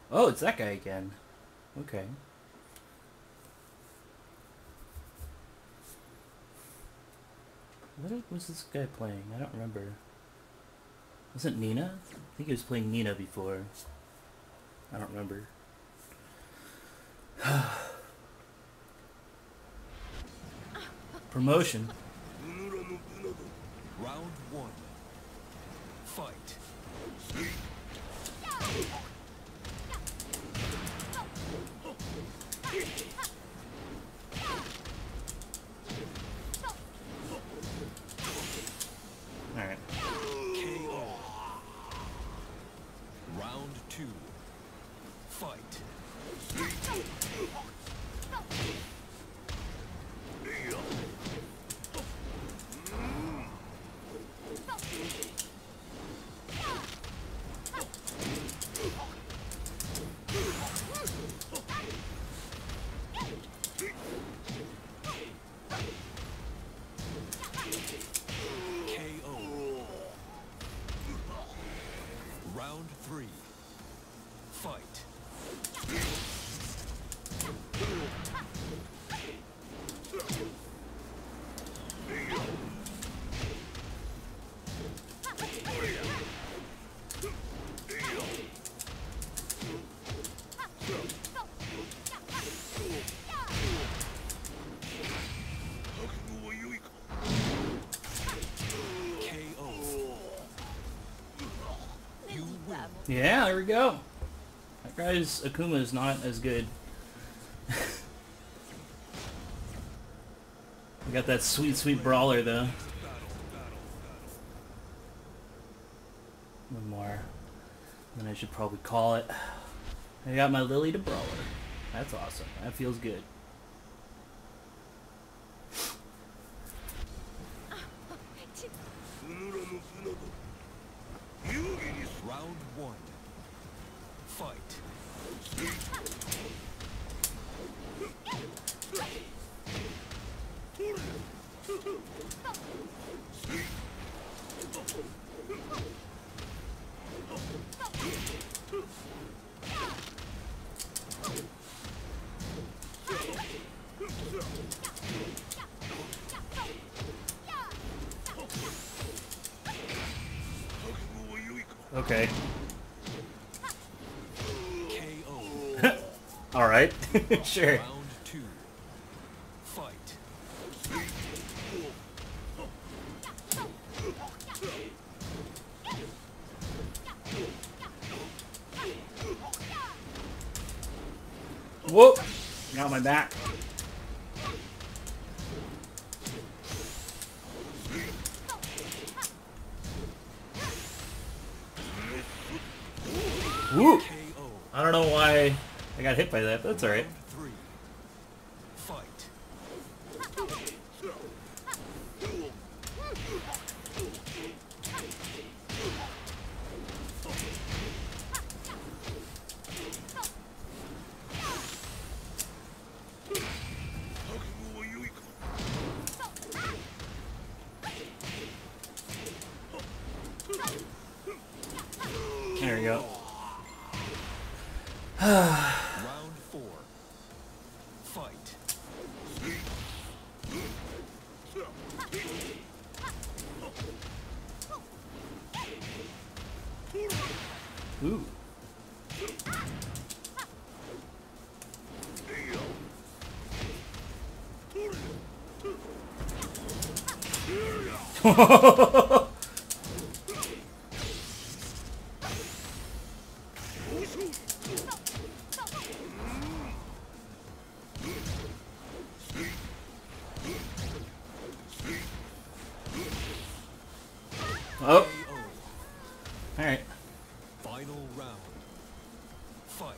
Oh, it's that guy again. Okay. What was this guy playing? I don't remember. Wasn't Nina? I think he was playing Nina before. I don't remember. Promotion. Round one. Fight. Alright. KO. Round two. Fight. KO. Round three. Fight. Yeah, there we go. That guy's Akuma is not as good. We got that sweet, sweet Brawler though. One more. Then I should probably call it. I got my Lili to Brawler. That's awesome. That feels good. Round one. Fight. Okay. KO. Alright. Sure. Round two. Fight. Whoop! Got my back. Woo! I don't know why I got hit by that, but that's alright. Round three. Fight. There we go. Round four. Fight. Ooh. Oh. Alright. Final round. Fight.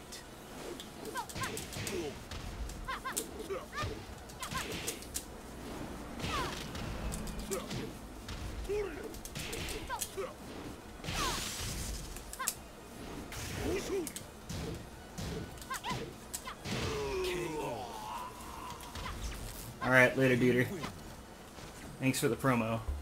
Alright, later, duder. Thanks for the promo.